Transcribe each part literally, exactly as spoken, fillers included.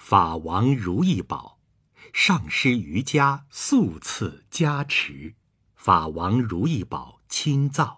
法王如意宝，上师瑜伽素赐加持，法王如意宝亲造。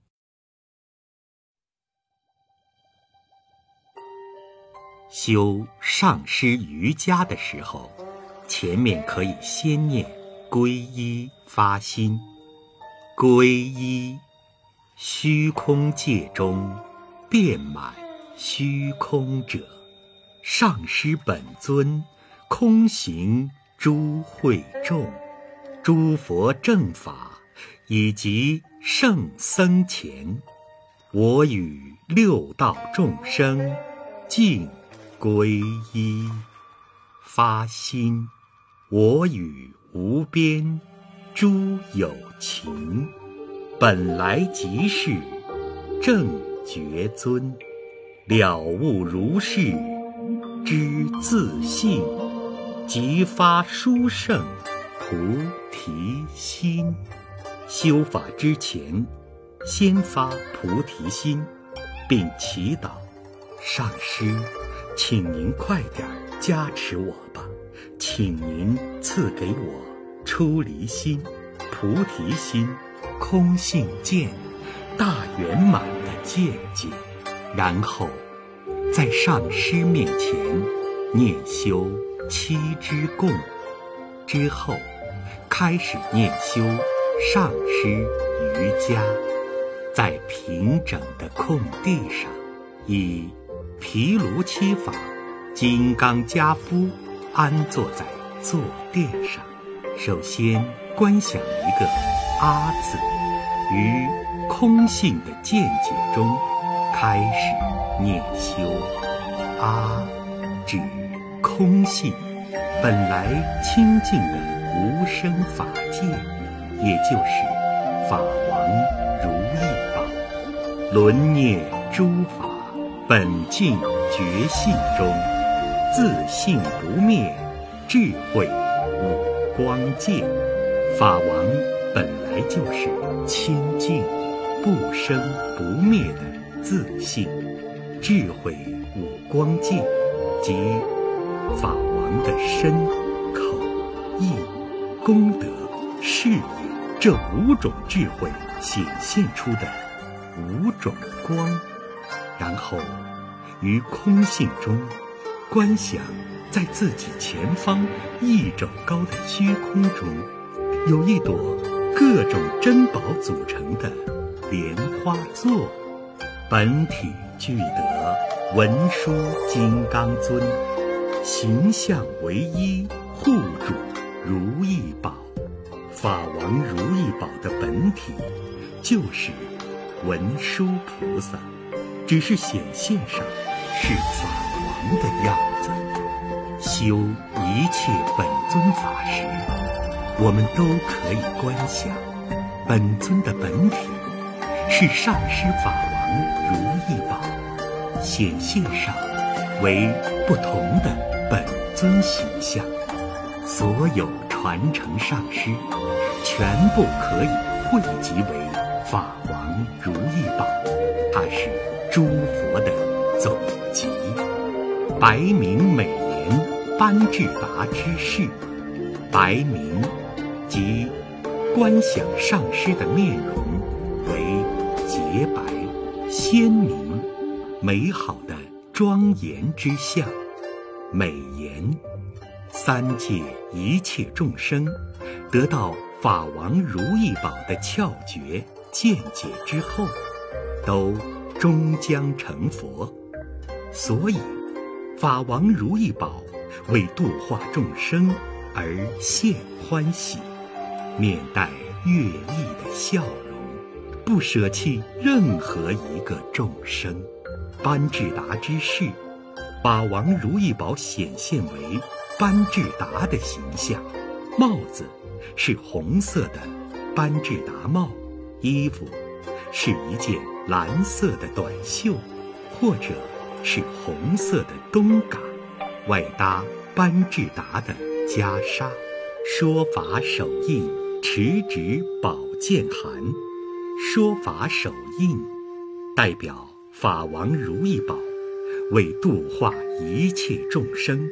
修上师瑜伽的时候，前面可以先念皈依发心。皈依，虚空界中遍满虚空者，上师本尊空行诸会众，诸佛正法以及圣僧前，我与六道众生尽皈依。发心，我与无边诸有情，本来即是正觉尊，了悟如是知自性，即发殊胜菩提心。修法之前，先发菩提心，并祈祷：上师，请您快点加持我吧，请您赐给我出离心、菩提心、空性见、大圆满的见解。然后在上师面前念修七支供，之后开始念修上师瑜伽，在平整的空地上，以毗卢七法金刚跏趺安坐在坐垫上，首先观想一个阿字，于空性的见解中开始念修。阿指空性，本来清净的无生法界，也就是法王如意宝。轮念诸法本净觉性中，自性不灭智慧五光界。法王本来就是清净不生不灭的自性，智慧五光界即法王的身、口、意、功德、事业这五种智慧显现出的五种光。然后于空性中观想，在自己前方一肘高的虚空中，有一朵各种珍宝组成的莲花座，本体具得文殊金刚尊，形象唯一，护主如意宝。法王如意宝的本体就是文殊菩萨，只是显现上是法王的样子。修一切本尊法时，我们都可以观想，本尊的本体是上师法王如意宝，显现上为不同的本尊形象。所有传承上师全部可以汇集为法王如意宝，它是诸佛的总集。白明美言班智达之事，白明即观想上师的面容为洁白、鲜明、美好的庄严之相。美言，三界一切众生得到法王如意宝的窍诀见解之后，都终将成佛。所以法王如意宝为度化众生而现欢喜，面带悦意的笑容，不舍弃任何一个众生。班智达之事，法王如意宝显现为班智达的形象，帽子是红色的班智达帽，衣服是一件蓝色的短袖，或者是红色的冬嘎，外搭班智达的袈裟。说法手印持直宝剑函，说法手印代表法王如意宝为度化一切众生，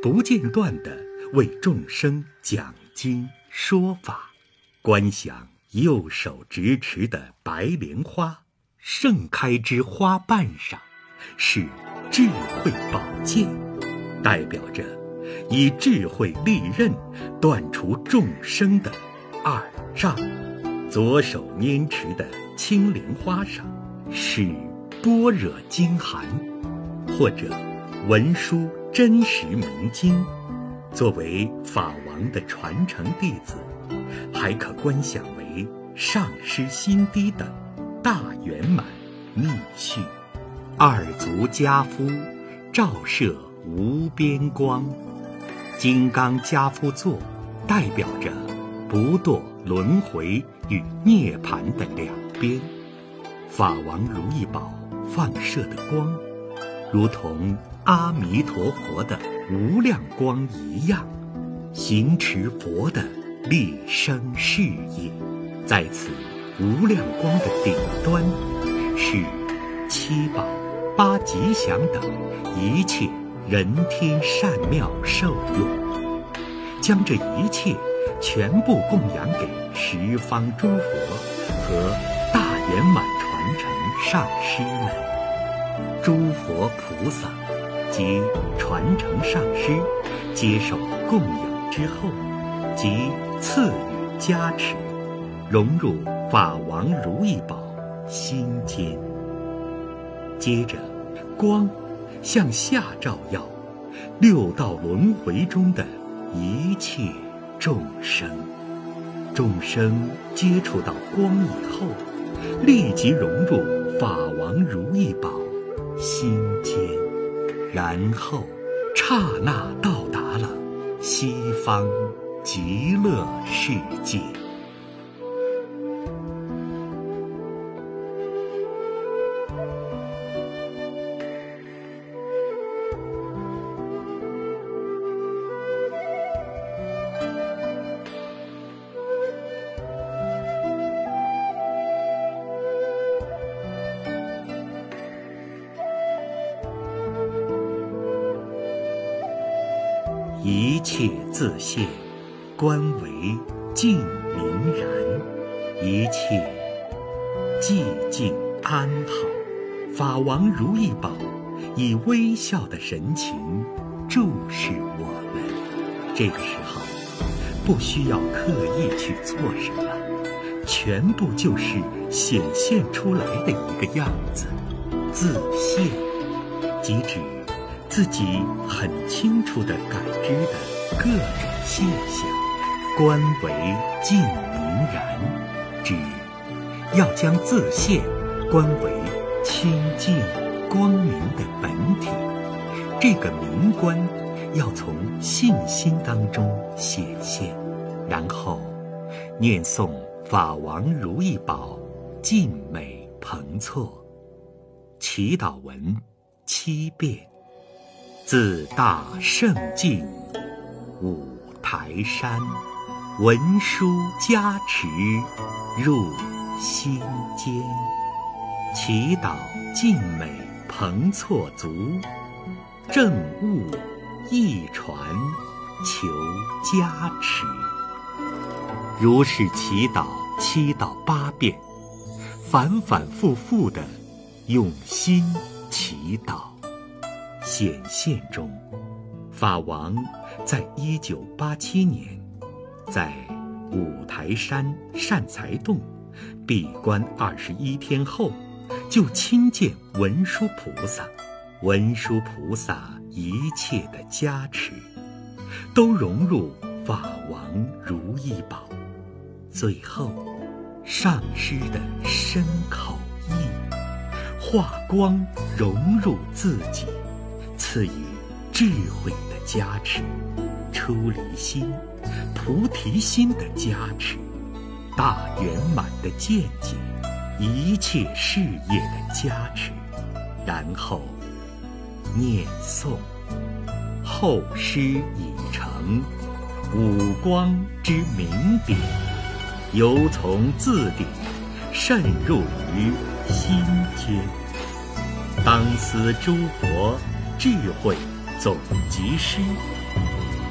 不间断地为众生讲经说法。观想右手执持的白莲花盛开之花瓣上是智慧宝剑，代表着以智慧利刃断除众生的二障。左手拈持的青莲花上是般若经函，或者文殊真实明经。作为法王的传承弟子，还可观想为上师心滴等大圆满密续。二足跏趺照射无边光，金刚跏趺坐代表着不堕轮回与涅槃的两边。法王如意宝放射的光，如同阿弥陀佛的无量光一样，行持佛的立生事业。在此无量光的顶端，是七宝、八吉祥等一切人天善妙受用，将这一切全部供养给十方诸佛和大圆满传承上师们。诸佛菩萨及传承上师接受供养之后，即赐予加持，融入法王如意宝心间。接着，光向下照耀六道轮回中的一切众生。众生接触到光以后，立即融入法王如意宝心间，然后刹那到达了西方极乐世界。一切自现，观为净明然，一切寂静安好。法王如意宝以微笑的神情注视我们。这个时候，不需要刻意去做什么，全部就是显现出来的一个样子。自现，即指自己很清楚地感知的各种现象。观为净明然，指要将自现观为清净光明的本体。这个明观要从信心当中显现，然后念诵法王如意宝净美彭措祈祷文七遍。自大圣境五台山，文殊加持入心间，祈祷净美彭措足，正悟一传求加持。如是祈祷七到八遍，反反复复地用心祈祷。显现中，法王在一九八七年，在五台山善财洞闭关二十一天后，就亲见文殊菩萨。文殊菩萨一切的加持，都融入法王如意宝。最后，上师的身口意化光融入自己，赐予智慧的加持，出离心、菩提心的加持，大圆满的见解，一切事业的加持。然后念诵，后师已成，五光之明点，由从自底渗入于心间。当思诸佛智慧总集师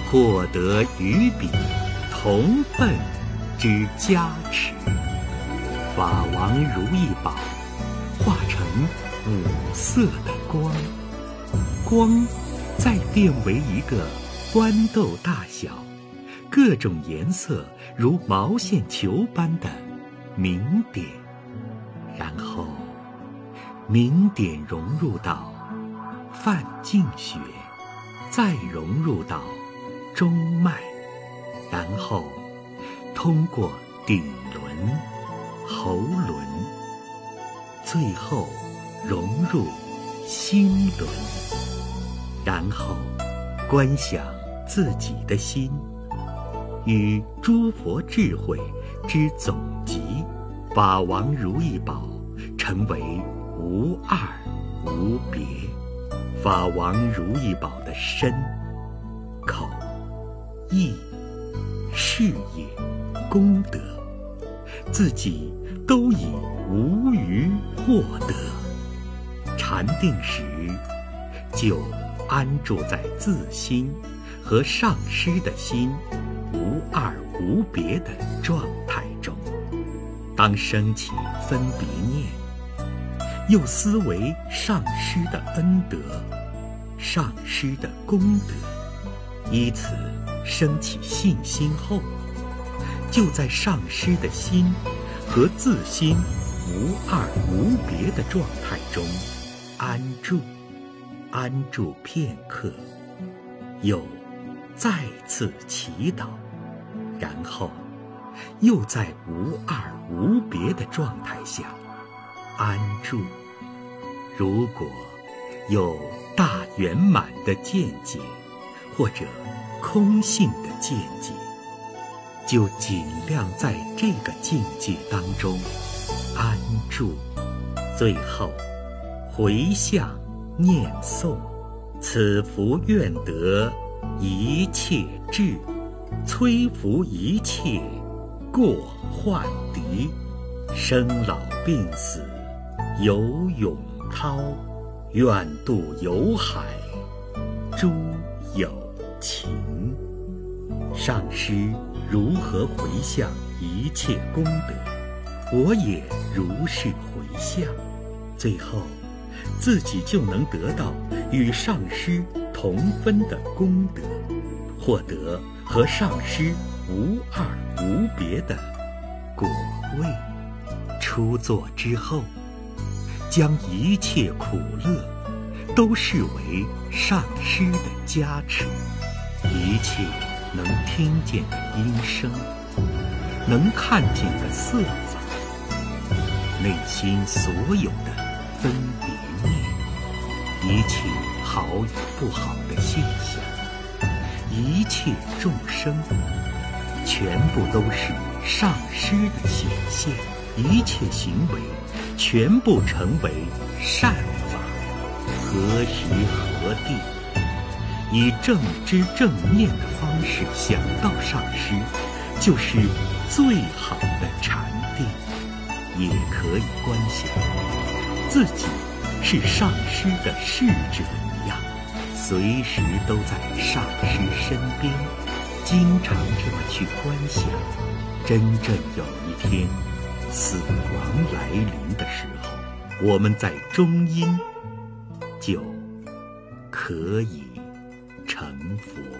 获得与彼同分之加持。法王如意宝化成五色的光，光再变为一个豌豆大小、各种颜色如毛线球般的明点，然后明点融入到泛净穴，再融入到中脉，然后通过顶轮、喉轮，最后融入心轮，然后观想自己的心与诸佛智慧之总集法王如意宝成为无二无别。法王如意宝的身、口、意、事业、功德，自己都已无余获得。禅定时，就安住在自心和上师的心无二无别的状态中。当升起分别念，又思维上师的恩德、上师的功德，依此升起信心后，就在上师的心和自心无二无别的状态中安住，安住片刻，又再次祈祷，然后又在无二无别的状态下安住。如果有大圆满的见解，或者空性的见解，就尽量在这个境界当中安住，最后回向念诵：此福愿得一切智，摧伏一切过患敌，生老病死有永涛，愿渡有海诸有情。上师如何回向一切功德，我也如是回向，最后自己就能得到与上师同分的功德，获得和上师无二无别的果位。出座之后，将一切苦乐都视为上师的加持，一切能听见的音声，能看见的色法，内心所有的分别念，一切好与不好的现象，一切众生，全部都是上师的显现，一切行为全部成为善法。何时何地，以正知正念的方式想到上师，就是最好的禅定。也可以观想自己是上师的侍者一样，随时都在上师身边，经常这么去观想。真正有一天死亡来临的时候，我们在中阴就可以成佛。